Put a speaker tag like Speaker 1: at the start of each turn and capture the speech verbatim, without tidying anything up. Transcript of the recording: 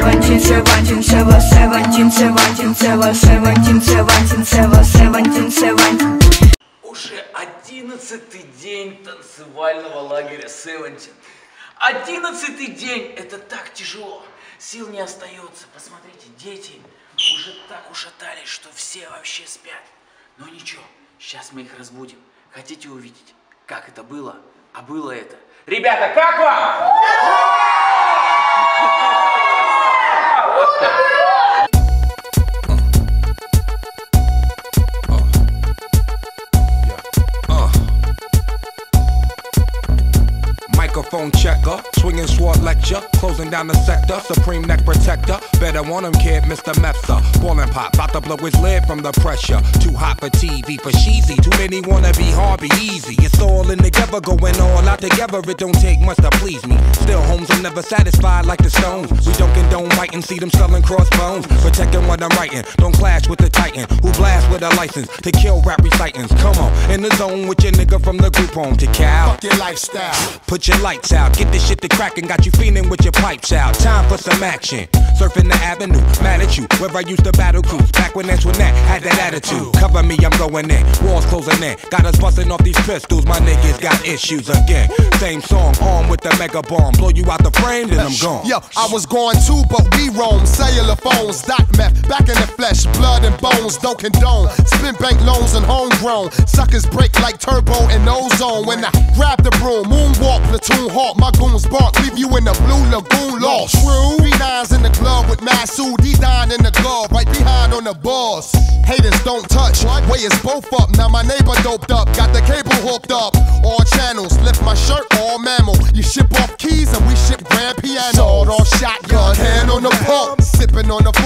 Speaker 1: seventeen, seventeen, seven, seventeen, seventeen, seven, seventeen, seventeen, seven, seventeen, seventeen.
Speaker 2: Уже одиннадцатый день танцевального лагеря Seventeen. Одиннадцатый день, это так тяжело, сил не остается. Посмотрите, дети уже так ушатались, что все вообще спят. Но ничего, сейчас мы их разбудим. Хотите увидеть, как это было? А было это. Ребята, как вам?
Speaker 3: Microphone checker, swinging sword lecture, closing down the sector, supreme neck protector. Better want him, kid, Mister Mepsa. Ballin' pop, bout to blow his lid from the pressure. Too hot for T V, for cheesy. Too many wanna be hard, be easy. It's all in together, going all out together. It don't take much to please me. Still, homes are never satisfied like the Stones. We don't condone biting, see them selling crossbones. Protecting what I'm writing, don't clash with the Titan who blast with a license to kill rap recitants. Come on, in the zone with your nigga from the group home to Cal.
Speaker 4: Fuck your lifestyle.
Speaker 3: Put your lights out, get this shit to crackin', got you feeling with your pipes out. Time for some action. Surfing the avenue, mad at you, where I used to battle cruise. Back when Antoinette had that attitude. Cover me, I'm going in, walls closing in. Got us busting off these pistols, my niggas got issues again. Same song, armed with the mega bomb. Blow you out the frame, then I'm gone.
Speaker 4: Yo, I was going too, but we roam. Cellular phones, doc meth, back in the flesh, blood and bones, don't condone. Spin bank loans and homegrown. Suckers break like turbo and ozone. When I grab the broom, moonwalk, platoon hawk, my goons bark, leave you in the blue lagoon lost. True. Three nines in the club with Masood, D nine in the glove, right behind on the boss. Haters don't touch, way is both up. Now my neighbor doped up, got the cable hooked up. All channels, lift my shirt, all mammal. You ship off keys and we ship grand piano. Sawed off shotgun, hand on the pump, sipping on the